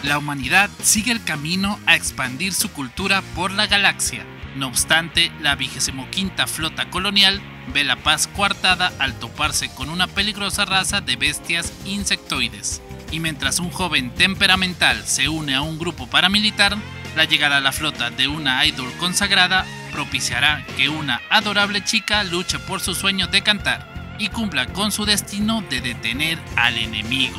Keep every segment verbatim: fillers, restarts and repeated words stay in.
la humanidad sigue el camino a expandir su cultura por la galaxia. No obstante, la vigésimo quinta flota colonial ve la paz coartada al toparse con una peligrosa raza de bestias insectoides. Y mientras un joven temperamental se une a un grupo paramilitar, la llegada a la flota de una idol consagrada propiciará que una adorable chica luche por su sueño de cantar y cumpla con su destino de detener al enemigo.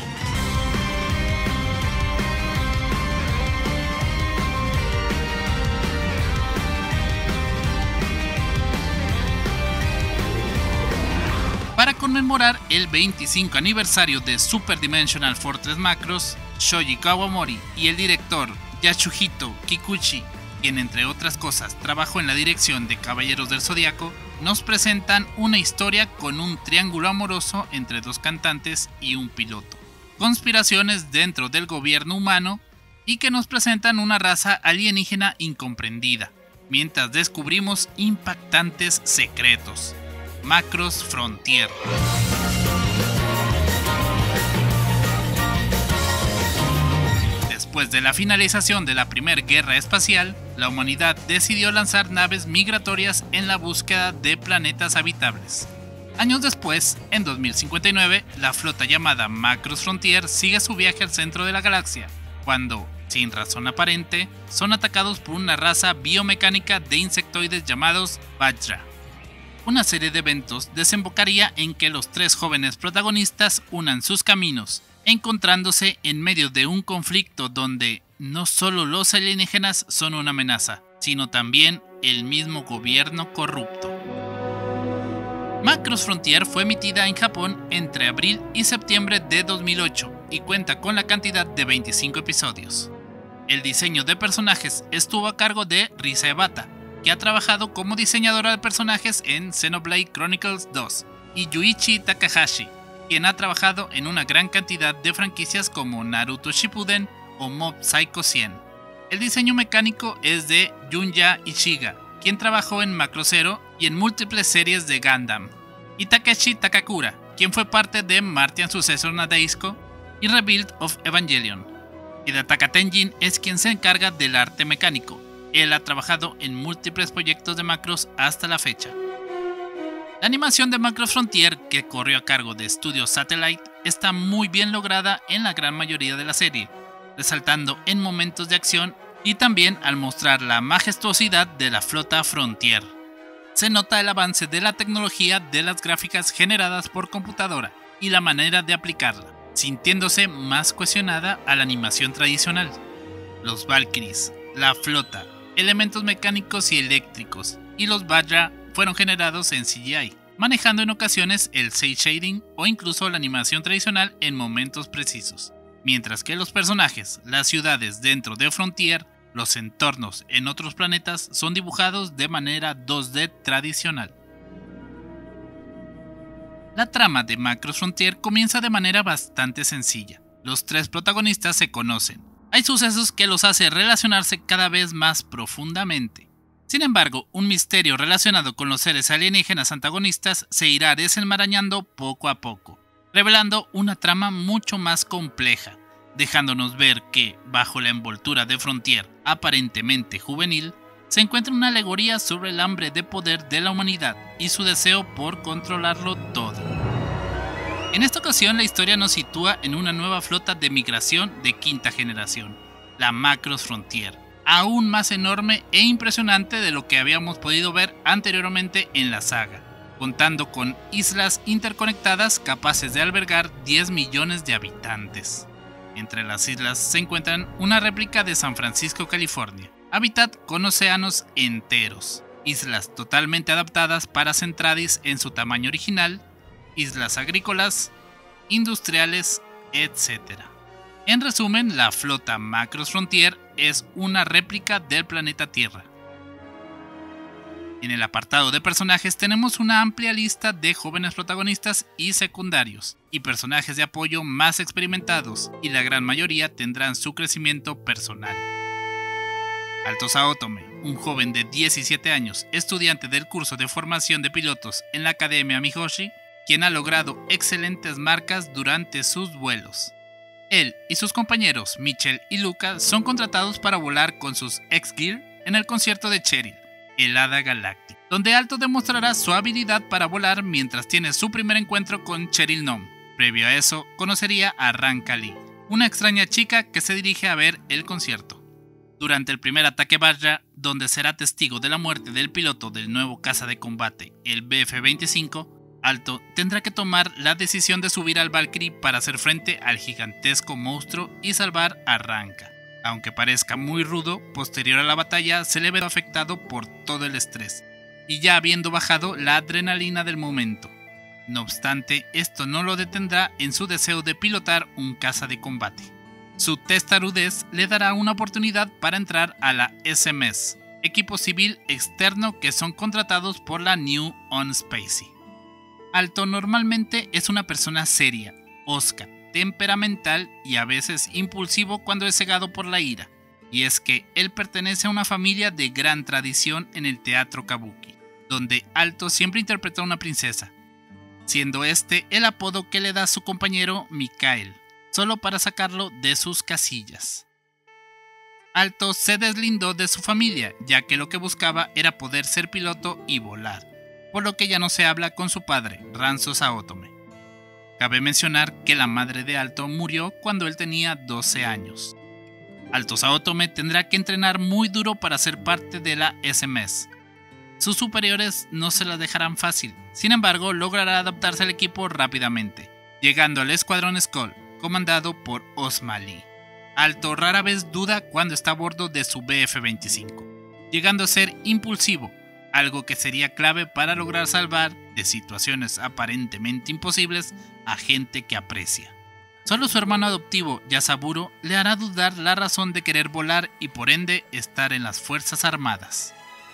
Para conmemorar el veinticinco aniversario de Super Dimensional Fortress Macross, Shoji Kawamori y el director Yasuhito Kikuchi, quien entre otras cosas trabajó en la dirección de Caballeros del Zodiaco, nos presentan una historia con un triángulo amoroso entre dos cantantes y un piloto, conspiraciones dentro del gobierno humano y que nos presentan una raza alienígena incomprendida, mientras descubrimos impactantes secretos. Macross Frontier. Después de la finalización de la Primera Guerra Espacial, la humanidad decidió lanzar naves migratorias en la búsqueda de planetas habitables. Años después, en dos mil cincuenta y nueve, la flota llamada Macross Frontier sigue su viaje al centro de la galaxia, cuando, sin razón aparente, son atacados por una raza biomecánica de insectoides llamados Vajra. Una serie de eventos desembocaría en que los tres jóvenes protagonistas unan sus caminos, encontrándose en medio de un conflicto donde no solo los alienígenas son una amenaza, sino también el mismo gobierno corrupto. Macross Frontier fue emitida en Japón entre abril y septiembre de dos mil ocho y cuenta con la cantidad de veinticinco episodios. El diseño de personajes estuvo a cargo de Risa Ebata, que ha trabajado como diseñadora de personajes en Xenoblade Chronicles dos, y Yuichi Takahashi, quien ha trabajado en una gran cantidad de franquicias como Naruto Shippuden o Mob Psycho cien. El diseño mecánico es de Junya Ishiga, quien trabajó en Macross Zero y en múltiples series de Gundam, y Takeshi Takakura, quien fue parte de Martian Successor Nadesico y Rebuild of Evangelion. Hidetaka Tenjin es quien se encarga del arte mecánico. Él ha trabajado en múltiples proyectos de Macross hasta la fecha. La animación de Macross Frontier, que corrió a cargo de Studio Satellite, está muy bien lograda en la gran mayoría de la serie, resaltando en momentos de acción y también al mostrar la majestuosidad de la flota Frontier. Se nota el avance de la tecnología de las gráficas generadas por computadora y la manera de aplicarla, sintiéndose más cohesionada a la animación tradicional. Los Valkyries, la flota, elementos mecánicos y eléctricos y los Vajra fueron generados en C G I, manejando en ocasiones el cel shading o incluso la animación tradicional en momentos precisos, mientras que los personajes, las ciudades dentro de Frontier, los entornos en otros planetas son dibujados de manera dos D tradicional. La trama de Macross Frontier comienza de manera bastante sencilla. Los tres protagonistas se conocen. Hay sucesos que los hace relacionarse cada vez más profundamente. Sin embargo, un misterio relacionado con los seres alienígenas antagonistas se irá desenmarañando poco a poco, revelando una trama mucho más compleja, dejándonos ver que, bajo la envoltura de Frontier aparentemente juvenil, se encuentra una alegoría sobre el hambre de poder de la humanidad y su deseo por controlarlo todo. En esta ocasión la historia nos sitúa en una nueva flota de migración de quinta generación, la Macross Frontier, aún más enorme e impresionante de lo que habíamos podido ver anteriormente en la saga, contando con islas interconectadas capaces de albergar diez millones de habitantes. Entre las islas se encuentran una réplica de San Francisco, California, hábitat con océanos enteros, islas totalmente adaptadas para Centradis en su tamaño original, islas agrícolas, industriales, etcétera. En resumen, la flota Macross Frontier es una réplica del planeta Tierra. En el apartado de personajes tenemos una amplia lista de jóvenes protagonistas y secundarios, y personajes de apoyo más experimentados, y la gran mayoría tendrán su crecimiento personal. Alto Saotome, un joven de diecisiete años, estudiante del curso de formación de pilotos en la Academia Mihoshi, quien ha logrado excelentes marcas durante sus vuelos. Él y sus compañeros Mitchell y Luca son contratados para volar con sus X-Gear en el concierto de Cheryl, el Hada Galáctica, donde Alto demostrará su habilidad para volar mientras tiene su primer encuentro con Cheryl Gnome. Previo a eso, conocería a Ranka Lee, una extraña chica que se dirige a ver el concierto. Durante el primer ataque Barra, donde será testigo de la muerte del piloto del nuevo caza de combate, el B F veinticinco, Alto tendrá que tomar la decisión de subir al Valkyrie para hacer frente al gigantesco monstruo y salvar a Ranka. Aunque parezca muy rudo, posterior a la batalla se le ve afectado por todo el estrés, y ya habiendo bajado la adrenalina del momento. No obstante, esto no lo detendrá en su deseo de pilotar un caza de combate. Su testarudez le dará una oportunidad para entrar a la S M S, equipo civil externo que son contratados por la New On Spacey. Alto normalmente es una persona seria, hosca, temperamental y a veces impulsivo cuando es cegado por la ira, y es que él pertenece a una familia de gran tradición en el teatro kabuki, donde Alto siempre interpretó a una princesa, siendo este el apodo que le da su compañero Mikael, solo para sacarlo de sus casillas. Alto se deslindó de su familia, ya que lo que buscaba era poder ser piloto y volar, por lo que ya no se habla con su padre, Ranzo Saotome. Cabe mencionar que la madre de Alto murió cuando él tenía doce años. Alto Saotome tendrá que entrenar muy duro para ser parte de la S M S. Sus superiores no se la dejarán fácil, sin embargo logrará adaptarse al equipo rápidamente, llegando al Escuadrón Skull, comandado por Ozma Lee. Alto rara vez duda cuando está a bordo de su B F veinticinco, llegando a ser impulsivo, algo que sería clave para lograr salvar de situaciones aparentemente imposibles a gente que aprecia. Solo su hermano adoptivo, Yasaburo, le hará dudar la razón de querer volar y por ende estar en las Fuerzas Armadas.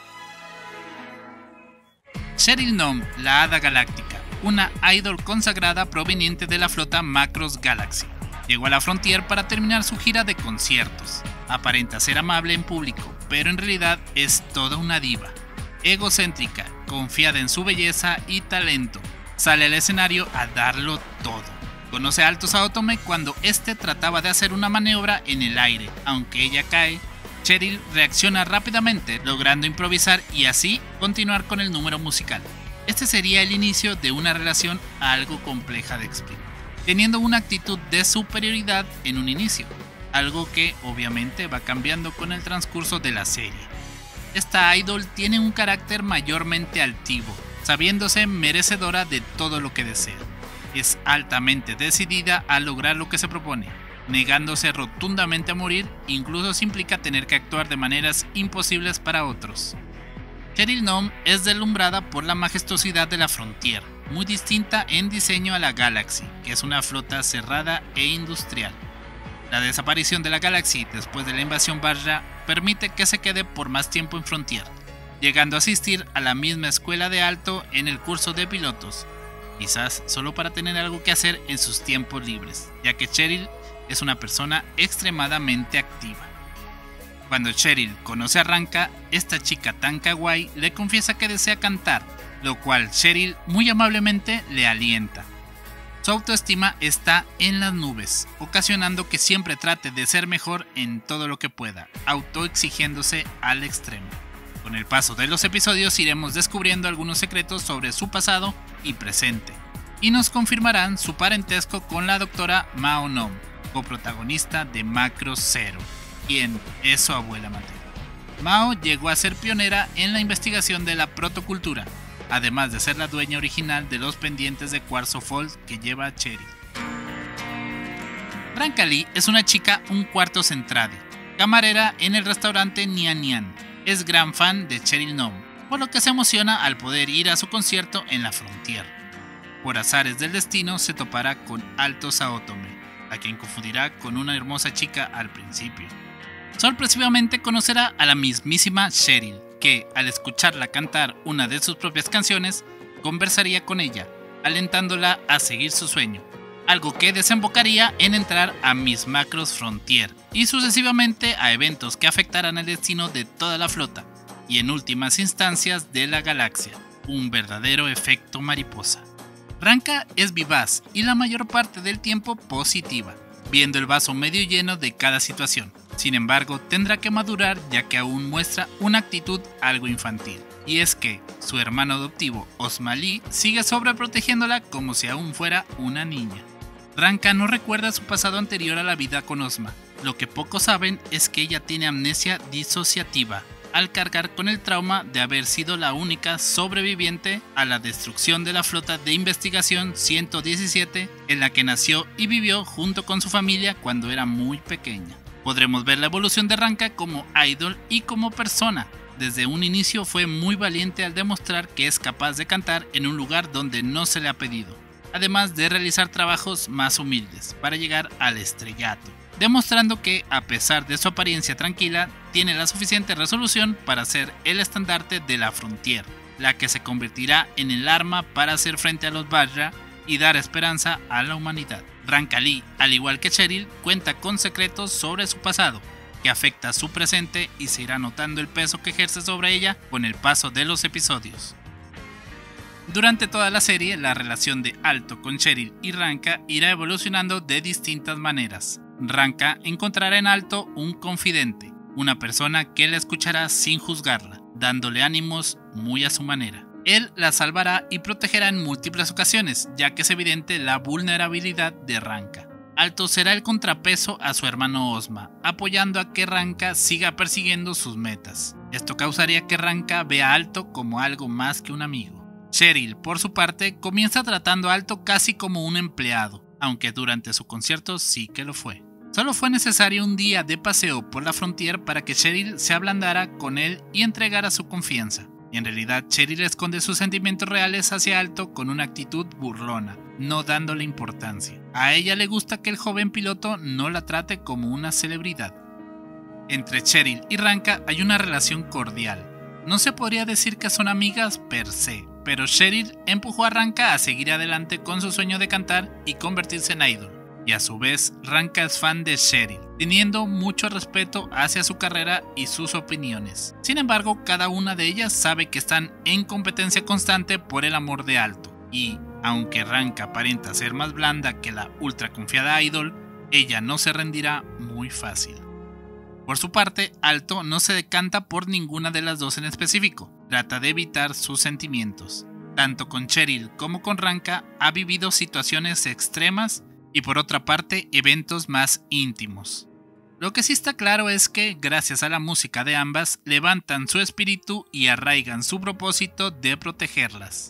Cheryl Gnome, la Hada Galáctica, una idol consagrada proveniente de la flota Macross Galaxy. Llegó a la Frontier para terminar su gira de conciertos. Aparenta ser amable en público, pero en realidad es toda una diva. Egocéntrica, confiada en su belleza y talento, sale al escenario a darlo todo. Conoce a Alto Saotome cuando este trataba de hacer una maniobra en el aire. Aunque ella cae, Cheryl reacciona rápidamente, logrando improvisar y así continuar con el número musical. Este sería el inicio de una relación algo compleja de explicar, teniendo una actitud de superioridad en un inicio, algo que obviamente va cambiando con el transcurso de la serie. Esta idol tiene un carácter mayormente altivo, sabiéndose merecedora de todo lo que desea. Es altamente decidida a lograr lo que se propone, negándose rotundamente a morir, incluso si implica tener que actuar de maneras imposibles para otros. Cheryl Gnome es deslumbrada por la majestuosidad de la Frontier, muy distinta en diseño a la Galaxy, que es una flota cerrada e industrial. La desaparición de la Galaxy después de la invasión Barra permite que se quede por más tiempo en Frontier, llegando a asistir a la misma escuela de Alto en el curso de pilotos, quizás solo para tener algo que hacer en sus tiempos libres, ya que Cheryl es una persona extremadamente activa. Cuando Cheryl conoce a Ranka, esta chica tan kawaii le confiesa que desea cantar, lo cual Cheryl muy amablemente le alienta. Su autoestima está en las nubes, ocasionando que siempre trate de ser mejor en todo lo que pueda, autoexigiéndose al extremo. Con el paso de los episodios iremos descubriendo algunos secretos sobre su pasado y presente, y nos confirmarán su parentesco con la doctora Mao Gnome, coprotagonista de Macross Zero, quien es su abuela materna. Mao llegó a ser pionera en la investigación de la protocultura, además de ser la dueña original de los pendientes de cuarzo Fold que lleva Cheryl. Ranka Lee es una chica un cuarto centrada, camarera en el restaurante Nian Nian. Es gran fan de Cheryl Gnome, por lo que se emociona al poder ir a su concierto en la Frontier. Por azares del destino se topará con Alto Saotome, a quien confundirá con una hermosa chica al principio. Sorpresivamente conocerá a la mismísima Cheryl, que, al escucharla cantar una de sus propias canciones, conversaría con ella, alentándola a seguir su sueño, algo que desembocaría en entrar a Miss Macross Frontier, y sucesivamente a eventos que afectarán el destino de toda la flota, y en últimas instancias de la galaxia, un verdadero efecto mariposa. Ranka es vivaz y la mayor parte del tiempo positiva, viendo el vaso medio lleno de cada situación. Sin embargo, tendrá que madurar ya que aún muestra una actitud algo infantil. Y es que su hermano adoptivo, Ozma Lee, sigue sobreprotegiéndola como si aún fuera una niña. Ranka no recuerda su pasado anterior a la vida con Ozma. Lo que pocos saben es que ella tiene amnesia disociativa, al cargar con el trauma de haber sido la única sobreviviente a la destrucción de la flota de investigación ciento diecisiete en la que nació y vivió junto con su familia cuando era muy pequeña. Podremos ver la evolución de Ranka como idol y como persona. Desde un inicio fue muy valiente al demostrar que es capaz de cantar en un lugar donde no se le ha pedido, además de realizar trabajos más humildes para llegar al estrellato, demostrando que, a pesar de su apariencia tranquila, tiene la suficiente resolución para ser el estandarte de la Frontier, la que se convertirá en el arma para hacer frente a los Vajra y dar esperanza a la humanidad. Ranka Lee, al igual que Cheryl, cuenta con secretos sobre su pasado, que afecta a su presente y se irá notando el peso que ejerce sobre ella con el paso de los episodios. Durante toda la serie, la relación de Alto con Cheryl y Ranka irá evolucionando de distintas maneras. Ranka encontrará en Alto un confidente, una persona que la escuchará sin juzgarla, dándole ánimos muy a su manera. Él la salvará y protegerá en múltiples ocasiones, ya que es evidente la vulnerabilidad de Ranka. Alto será el contrapeso a su hermano Ozma, apoyando a que Ranka siga persiguiendo sus metas. Esto causaría que Ranka vea a Alto como algo más que un amigo. Cheryl, por su parte, comienza tratando a Alto casi como un empleado, aunque durante su concierto sí que lo fue. Solo fue necesario un día de paseo por la Frontier para que Cheryl se ablandara con él y entregara su confianza. En realidad, Cheryl esconde sus sentimientos reales hacia Alto con una actitud burlona, no dándole importancia. A ella le gusta que el joven piloto no la trate como una celebridad. Entre Cheryl y Ranka hay una relación cordial. No se podría decir que son amigas per se, pero Cheryl empujó a Ranka a seguir adelante con su sueño de cantar y convertirse en idol. Y a su vez, Ranka es fan de Cheryl, teniendo mucho respeto hacia su carrera y sus opiniones. Sin embargo, cada una de ellas sabe que están en competencia constante por el amor de Alto, y, aunque Ranka aparenta ser más blanda que la ultra confiada idol, ella no se rendirá muy fácil. Por su parte, Alto no se decanta por ninguna de las dos en específico, trata de evitar sus sentimientos. Tanto con Cheryl como con Ranka ha vivido situaciones extremas y por otra parte eventos más íntimos. Lo que sí está claro es que, gracias a la música de ambas, levantan su espíritu y arraigan su propósito de protegerlas.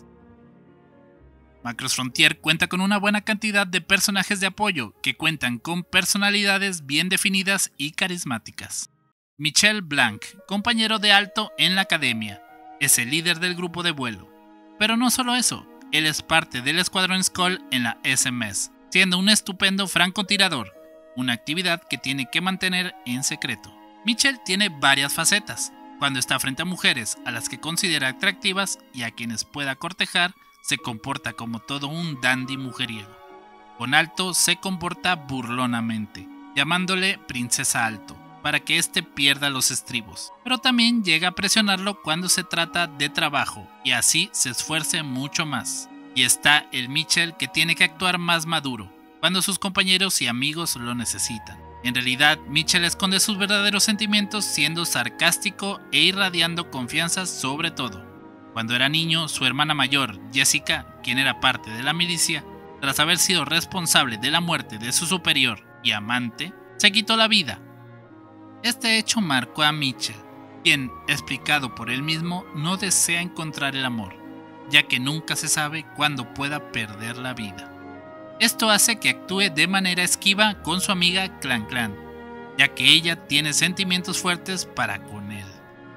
Macross Frontier cuenta con una buena cantidad de personajes de apoyo que cuentan con personalidades bien definidas y carismáticas. Michel Blanc, compañero de Alto en la academia, es el líder del grupo de vuelo. Pero no solo eso, él es parte del Escuadrón Skull en la S M S, siendo un estupendo francotirador, una actividad que tiene que mantener en secreto. Michel tiene varias facetas. Cuando está frente a mujeres a las que considera atractivas y a quienes pueda cortejar, se comporta como todo un dandy mujeriego. Con Alto se comporta burlonamente, llamándole Princesa Alto, para que éste pierda los estribos, pero también llega a presionarlo cuando se trata de trabajo, y así se esfuerce mucho más. Y está el Michel que tiene que actuar más maduro, cuando sus compañeros y amigos lo necesitan. En realidad, Michel esconde sus verdaderos sentimientos siendo sarcástico e irradiando confianza sobre todo. Cuando era niño, su hermana mayor, Jessica, quien era parte de la milicia, tras haber sido responsable de la muerte de su superior y amante, se quitó la vida. Este hecho marcó a Michel, quien, explicado por él mismo, no desea encontrar el amor, ya que nunca se sabe cuándo pueda perder la vida. Esto hace que actúe de manera esquiva con su amiga Clan Clan, ya que ella tiene sentimientos fuertes para con él.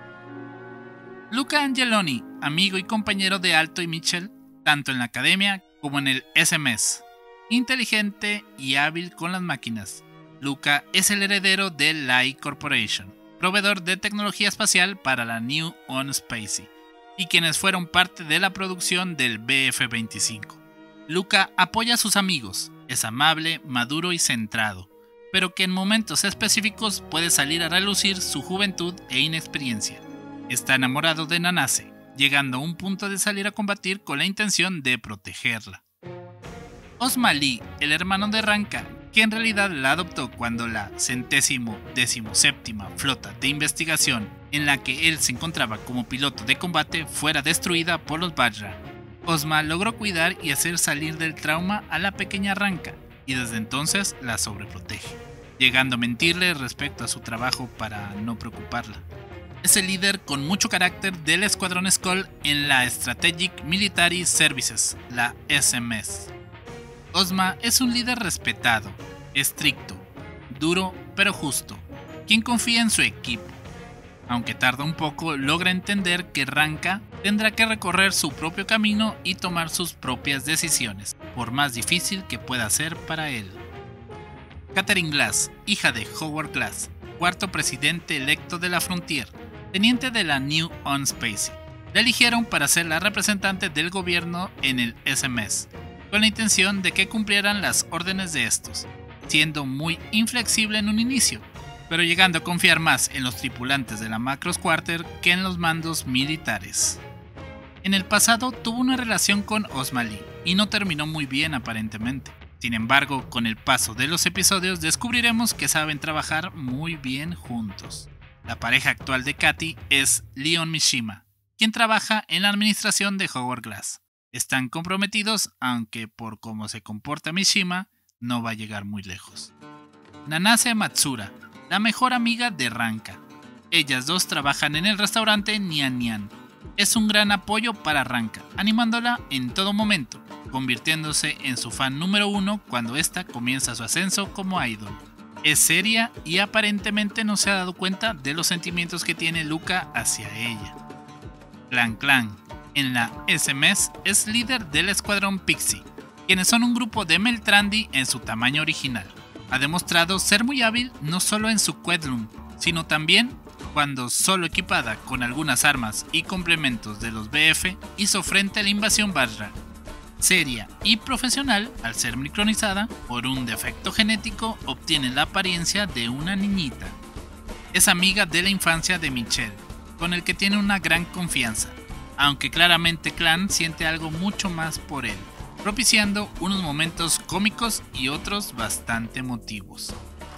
Luca Angeloni, amigo y compañero de Alto y Michel, tanto en la academia como en el S M S. Inteligente y hábil con las máquinas, Luca es el heredero de Lai Corporation, proveedor de tecnología espacial para la New On Spacey, y quienes fueron parte de la producción del B F veinticinco. Luca apoya a sus amigos, es amable, maduro y centrado, pero que en momentos específicos puede salir a relucir su juventud e inexperiencia. Está enamorado de Nanase, llegando a un punto de salir a combatir con la intención de protegerla. Ozma Lee, el hermano de Ranka, que en realidad la adoptó cuando la centésimo décimo séptima flota de investigación en la que él se encontraba como piloto de combate fuera destruida por los Vajra. Ozma logró cuidar y hacer salir del trauma a la pequeña Ranka, y desde entonces la sobreprotege, llegando a mentirle respecto a su trabajo para no preocuparla. Es el líder con mucho carácter del Escuadrón Skull en la Strategic Military Services, la S M S. Ozma es un líder respetado, estricto, duro pero justo, quien confía en su equipo. Aunque tarda un poco, logra entender que Ranka tendrá que recorrer su propio camino y tomar sus propias decisiones, por más difícil que pueda ser para él. Catherine Glass, hija de Howard Glass, cuarto presidente electo de la Frontier, teniente de la New On Spacey, la eligieron para ser la representante del gobierno en el S M S, con la intención de que cumplieran las órdenes de estos, siendo muy inflexible en un inicio, pero llegando a confiar más en los tripulantes de la Macross Quarter que en los mandos militares. En el pasado tuvo una relación con Ozma Lee y no terminó muy bien aparentemente. Sin embargo, con el paso de los episodios descubriremos que saben trabajar muy bien juntos. La pareja actual de Katy es Leon Mishima, quien trabaja en la administración de Howard Glass. Están comprometidos, aunque por cómo se comporta Mishima, no va a llegar muy lejos. Nanase Matsura, la mejor amiga de Ranka. Ellas dos trabajan en el restaurante Nian Nian. Es un gran apoyo para Ranka, animándola en todo momento, convirtiéndose en su fan número uno cuando ésta comienza su ascenso como idol. Es seria y aparentemente no se ha dado cuenta de los sentimientos que tiene Luca hacia ella. Clan Clan, en la S M S, es líder del Escuadrón Pixie, quienes son un grupo de Meltrandi en su tamaño original. Ha demostrado ser muy hábil no solo en su Quedlum, sino también cuando, solo equipada con algunas armas y complementos de los B F, hizo frente a la invasión Vajra. Seria y profesional, al ser micronizada por un defecto genético, obtiene la apariencia de una niñita. Es amiga de la infancia de Michelle, con el que tiene una gran confianza, aunque claramente Clan siente algo mucho más por él, propiciando unos momentos cómicos y otros bastante emotivos.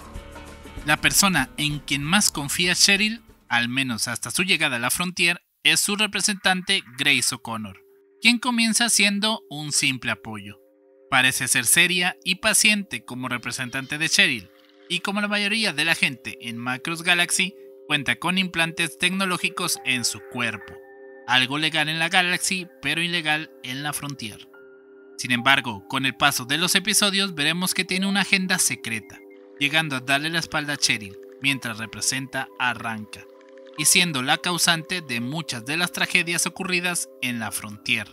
La persona en quien más confía Cheryl, al menos hasta su llegada a la Frontier, es su representante Grace O'Connor, quien comienza siendo un simple apoyo. Parece ser seria y paciente como representante de Cheryl, y como la mayoría de la gente en Macross Galaxy, cuenta con implantes tecnológicos en su cuerpo, algo legal en la Galaxy pero ilegal en la Frontier. Sin embargo, con el paso de los episodios veremos que tiene una agenda secreta, llegando a darle la espalda a Cheryl mientras representa a Ranka, y siendo la causante de muchas de las tragedias ocurridas en la Frontier.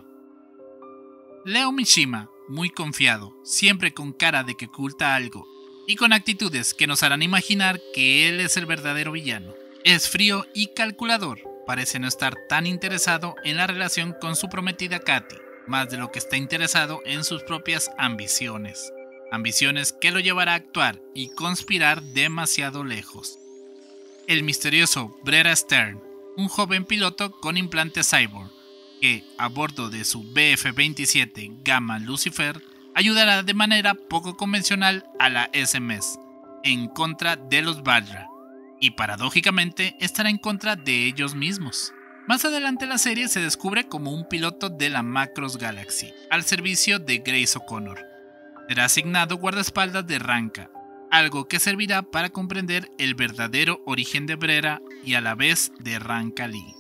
Leo Mishima, muy confiado, siempre con cara de que oculta algo, y con actitudes que nos harán imaginar que él es el verdadero villano. Es frío y calculador, parece no estar tan interesado en la relación con su prometida Katy, más de lo que está interesado en sus propias ambiciones. Ambiciones que lo llevará a actuar y conspirar demasiado lejos. El misterioso Brera Stern, un joven piloto con implante cyborg, que, a bordo de su B F veintisiete Gamma Lucifer, ayudará de manera poco convencional a la S M S, en contra de los Vajra, y paradójicamente estará en contra de ellos mismos. Más adelante la serie se descubre como un piloto de la Macross Galaxy, al servicio de Grace O'Connor. Será asignado guardaespaldas de Ranka, algo que servirá para comprender el verdadero origen de Brera y a la vez de Ranka Lee.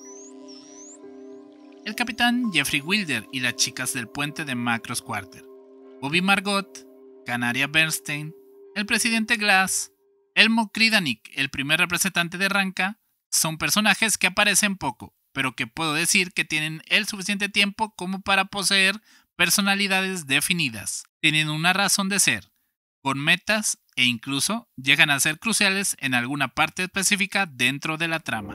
El capitán Jeffrey Wilder y las chicas del puente de Macross Quarter, Bobby Margot, Canaria Bernstein, el presidente Glass, Elmo Kridanik, el primer representante de Ranka, son personajes que aparecen poco, pero que puedo decir que tienen el suficiente tiempo como para poseer personalidades definidas, tienen una razón de ser, con metas e incluso llegan a ser cruciales en alguna parte específica dentro de la trama.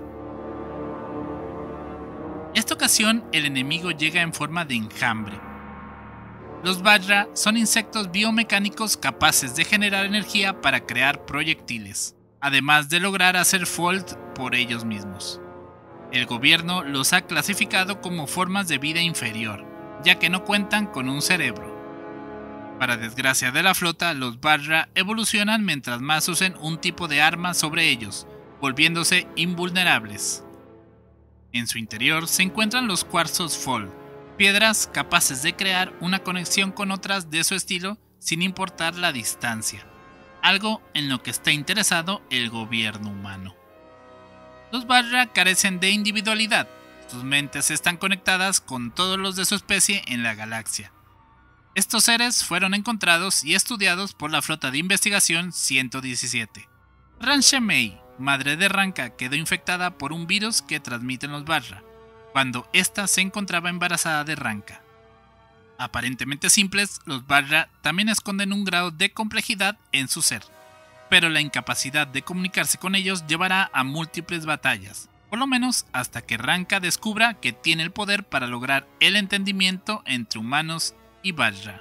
Esta ocasión el enemigo llega en forma de enjambre. Los Vajra son insectos biomecánicos capaces de generar energía para crear proyectiles, además de lograr hacer fold por ellos mismos. El gobierno los ha clasificado como formas de vida inferior, ya que no cuentan con un cerebro. Para desgracia de la flota, los Barra evolucionan mientras más usen un tipo de arma sobre ellos, volviéndose invulnerables. En su interior se encuentran los cuarzos Fall, piedras capaces de crear una conexión con otras de su estilo sin importar la distancia, algo en lo que está interesado el gobierno humano. Los Barra carecen de individualidad, sus mentes están conectadas con todos los de su especie en la galaxia. Estos seres fueron encontrados y estudiados por la Flota de Investigación ciento diecisiete. Ranche Mei, madre de Ranka, quedó infectada por un virus que transmiten los Barra, cuando ésta se encontraba embarazada de Ranka. Aparentemente simples, los Barra también esconden un grado de complejidad en su ser, pero la incapacidad de comunicarse con ellos llevará a múltiples batallas, por lo menos hasta que Ranka descubra que tiene el poder para lograr el entendimiento entre humanos y Barra.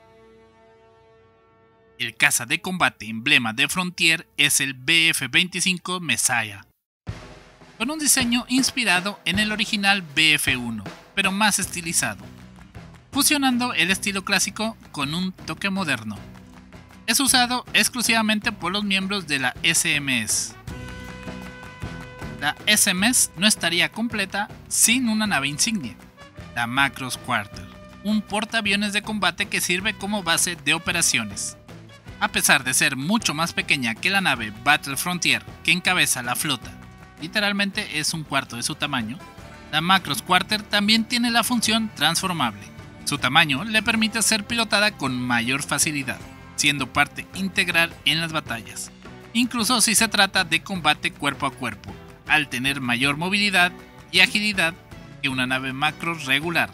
El caza de combate emblema de Frontier es el B F veinticinco Messiah, con un diseño inspirado en el original B F uno, pero más estilizado, fusionando el estilo clásico con un toque moderno. Es usado exclusivamente por los miembros de la S M S. La S M S no estaría completa sin una nave insignia, la Macross Quarter, un portaaviones de combate que sirve como base de operaciones. A pesar de ser mucho más pequeña que la nave Battle Frontier que encabeza la flota, literalmente es un cuarto de su tamaño, la Macross Quarter también tiene la función transformable. Su tamaño le permite ser pilotada con mayor facilidad, siendo parte integral en las batallas, incluso si se trata de combate cuerpo a cuerpo, al tener mayor movilidad y agilidad que una nave Macross regular.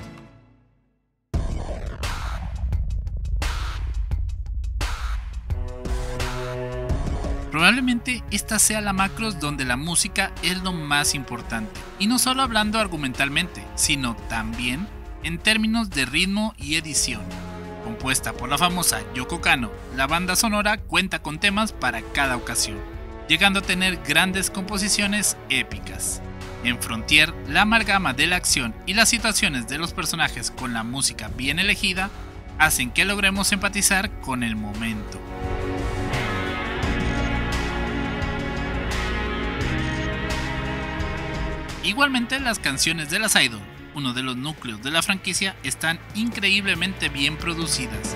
Probablemente esta sea la Macross donde la música es lo más importante, y no solo hablando argumentalmente, sino también en términos de ritmo y edición. Compuesta por la famosa Yoko Kanno, la banda sonora cuenta con temas para cada ocasión, llegando a tener grandes composiciones épicas. En Frontier, la amalgama de la acción y las situaciones de los personajes con la música bien elegida hacen que logremos empatizar con el momento. Igualmente, las canciones de la Sidon, uno de los núcleos de la franquicia, están increíblemente bien producidas,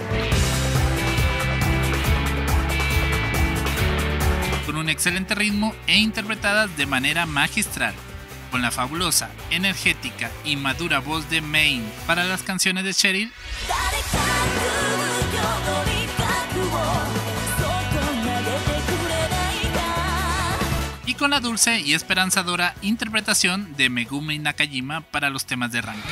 con un excelente ritmo e interpretadas de manera magistral, con la fabulosa, energética y madura voz de Main para las canciones de Cheryl, y con la dulce y esperanzadora interpretación de Megumi Nakajima para los temas de Ranka.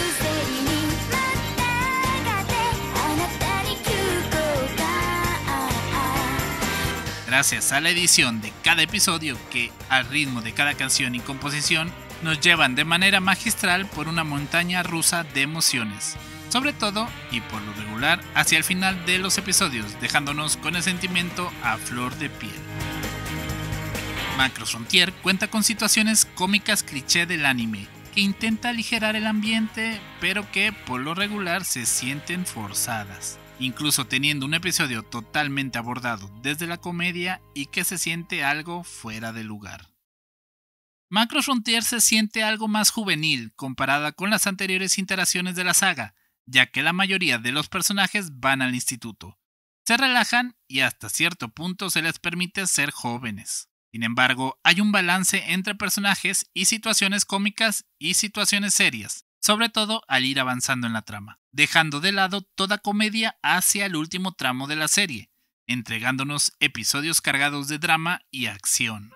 Gracias a la edición de cada episodio que, al ritmo de cada canción y composición, nos llevan de manera magistral por una montaña rusa de emociones, sobre todo y por lo regular hacia el final de los episodios, dejándonos con el sentimiento a flor de piel. Macross Frontier cuenta con situaciones cómicas cliché del anime, que intenta aligerar el ambiente, pero que por lo regular se sienten forzadas, incluso teniendo un episodio totalmente abordado desde la comedia y que se siente algo fuera de lugar. Macross Frontier se siente algo más juvenil comparada con las anteriores iteraciones de la saga, ya que la mayoría de los personajes van al instituto, se relajan y hasta cierto punto se les permite ser jóvenes. Sin embargo, hay un balance entre personajes y situaciones cómicas y situaciones serias, sobre todo al ir avanzando en la trama, dejando de lado toda comedia hacia el último tramo de la serie, entregándonos episodios cargados de drama y acción.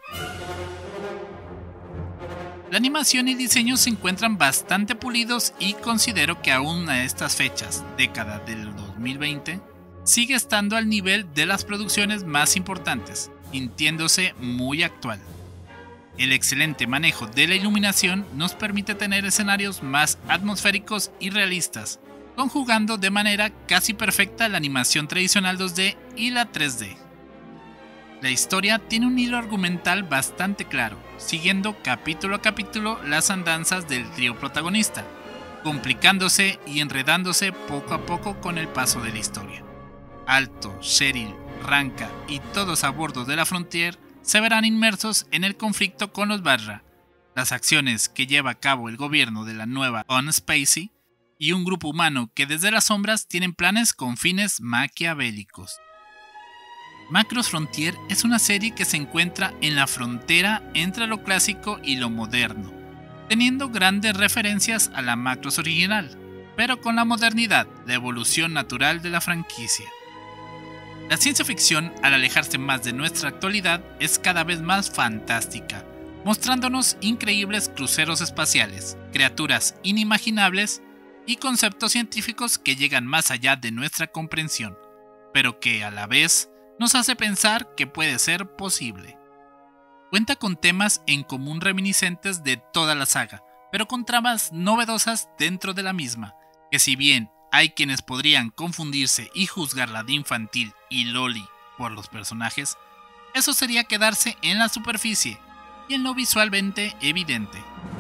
La animación y diseño se encuentran bastante pulidos y considero que aún a estas fechas, década del dos mil veinte, sigue estando al nivel de las producciones más importantes, sintiéndose muy actual. El excelente manejo de la iluminación nos permite tener escenarios más atmosféricos y realistas, conjugando de manera casi perfecta la animación tradicional dos D y la tres D. La historia tiene un hilo argumental bastante claro, siguiendo capítulo a capítulo las andanzas del trío protagonista, complicándose y enredándose poco a poco con el paso de la historia. Alto, Cheryl, Ranka y todos a bordo de la Frontier se verán inmersos en el conflicto con los Barra, las acciones que lleva a cabo el gobierno de la nueva On Spacey y un grupo humano que desde las sombras tienen planes con fines maquiavélicos. Macross Frontier es una serie que se encuentra en la frontera entre lo clásico y lo moderno, teniendo grandes referencias a la Macross original, pero con la modernidad, la evolución natural de la franquicia. La ciencia ficción, al alejarse más de nuestra actualidad, es cada vez más fantástica, mostrándonos increíbles cruceros espaciales, criaturas inimaginables y conceptos científicos que llegan más allá de nuestra comprensión, pero que a la vez nos hace pensar que puede ser posible. Cuenta con temas en común reminiscentes de toda la saga, pero con tramas novedosas dentro de la misma, que si bien hay quienes podrían confundirse y juzgarla de infantil y loli por los personajes, eso sería quedarse en la superficie y en lo visualmente evidente.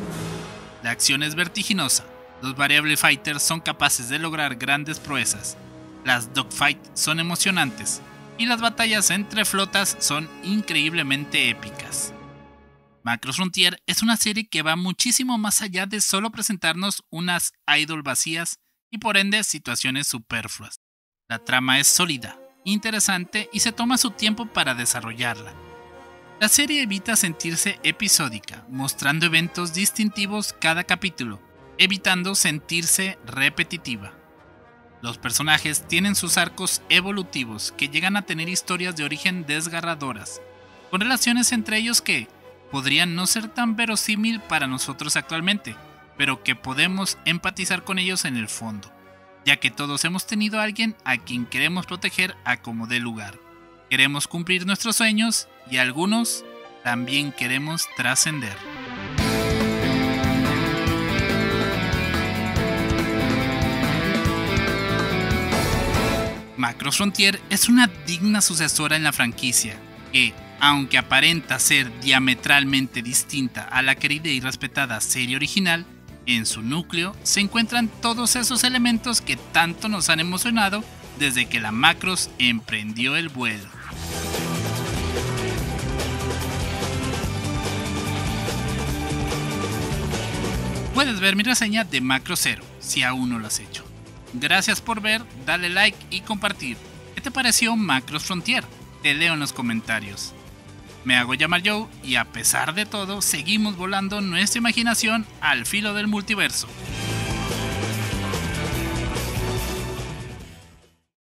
La acción es vertiginosa, los Variable Fighters son capaces de lograr grandes proezas, las dogfights son emocionantes, y las batallas entre flotas son increíblemente épicas. Macross Frontier es una serie que va muchísimo más allá de solo presentarnos unas idol vacías y por ende situaciones superfluas. La trama es sólida, interesante y se toma su tiempo para desarrollarla. La serie evita sentirse episódica, mostrando eventos distintivos cada capítulo, evitando sentirse repetitiva. Los personajes tienen sus arcos evolutivos que llegan a tener historias de origen desgarradoras, con relaciones entre ellos que podrían no ser tan verosímil para nosotros actualmente, pero que podemos empatizar con ellos en el fondo, ya que todos hemos tenido a alguien a quien queremos proteger a como dé lugar. Queremos cumplir nuestros sueños y algunos también queremos trascender. Macross Frontier es una digna sucesora en la franquicia, que, aunque aparenta ser diametralmente distinta a la querida y respetada serie original, en su núcleo se encuentran todos esos elementos que tanto nos han emocionado desde que la Macross emprendió el vuelo. Puedes ver mi reseña de Macross Zero si aún no lo has hecho. Gracias por ver, dale like y compartir. ¿Qué te pareció Macross Frontier? Te leo en los comentarios. Me hago llamar Joe y a pesar de todo seguimos volando nuestra imaginación al filo del multiverso.